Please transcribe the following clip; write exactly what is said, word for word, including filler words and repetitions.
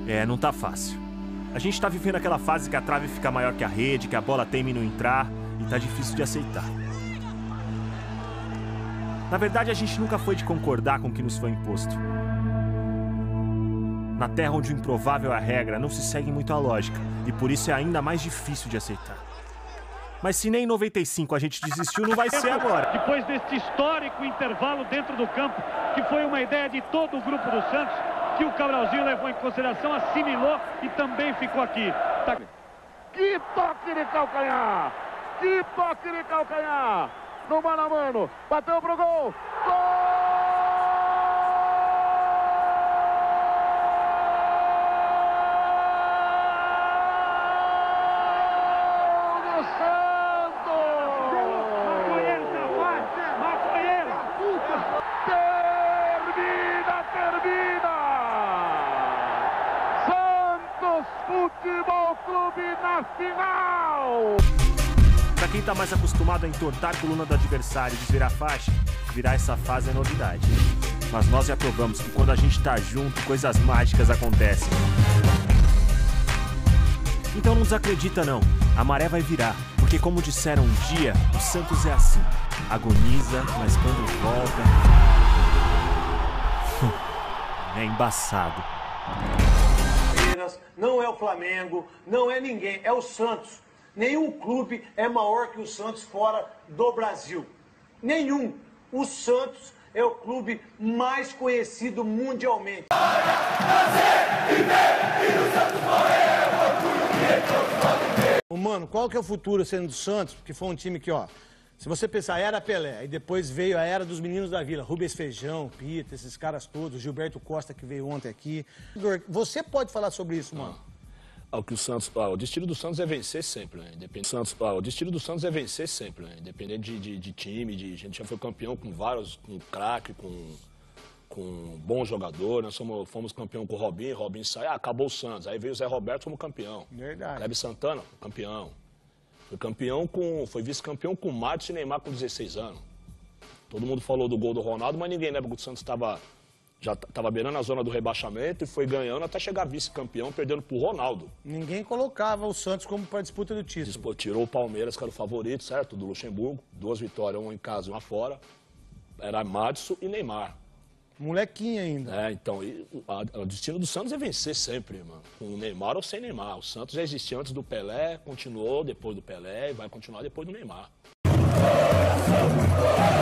É, não tá fácil. A gente tá vivendo aquela fase que a trave fica maior que a rede, que a bola teme em não entrar, e tá difícil de aceitar. Na verdade, a gente nunca foi de concordar com o que nos foi imposto. Na terra onde o improvável é a regra, não se segue muito a lógica, e por isso é ainda mais difícil de aceitar. Mas se nem em noventa e cinco a gente desistiu, não vai ser agora. Depois deste histórico intervalo dentro do campo, que foi uma ideia de todo o grupo do Santos, que o Cabralzinho levou em consideração, assimilou e também ficou aqui. Tá... Que toque de calcanhar! Que toque de calcanhar! No mano a mano, bateu pro gol! Gol! Futebol Clube na final! Pra quem tá mais acostumado a entortar a coluna do adversário e desvirar faixa, virar essa fase é novidade. Mas nós já provamos que quando a gente tá junto, coisas mágicas acontecem. Então não desacredita não, a maré vai virar, porque como disseram um dia, o Santos é assim, agoniza, mas quando volta... é embaçado. Não é o Flamengo, não é ninguém, é o Santos. Nenhum clube é maior que o Santos fora do Brasil. Nenhum. O Santos é o clube mais conhecido mundialmente. Mano, qual que é o futuro sendo do Santos? Porque foi um time que, ó, se você pensar, era Pelé, e depois veio a era dos meninos da Vila, Rubens Feijão, Pita, esses caras todos, Gilberto Costa que veio ontem aqui. Você pode falar sobre isso, mano? Ah, o que o Santos, ah, o destino do Santos é vencer sempre, né? Independente, Santos, ah, o destino do Santos é vencer sempre, né? Independente de, de, de time, de, a gente já foi campeão com vários, com craque, com, com bom jogador, nós somos, fomos campeão com o Robinho, Robinho sai, ah, acabou o Santos, aí veio o Zé Roberto, fomos campeão. Verdade. Kleber Santana, campeão. Foi campeão com, foi vice-campeão com o Márcio e Neymar com dezesseis anos. Todo mundo falou do gol do Ronaldo, mas ninguém lembra que o Santos estava já estava beirando a zona do rebaixamento e foi ganhando até chegar vice-campeão, perdendo pro Ronaldo. Ninguém colocava o Santos como para disputa do título. Dispo, tirou o Palmeiras, que era o favorito, certo? Do Luxemburgo. Duas vitórias, uma em casa e uma fora. Era Márcio e Neymar. Molequinho ainda. É, então, e, a, o destino do Santos é vencer sempre, mano. Com o Neymar ou sem Neymar. O Santos já existia antes do Pelé, continuou depois do Pelé e vai continuar depois do Neymar.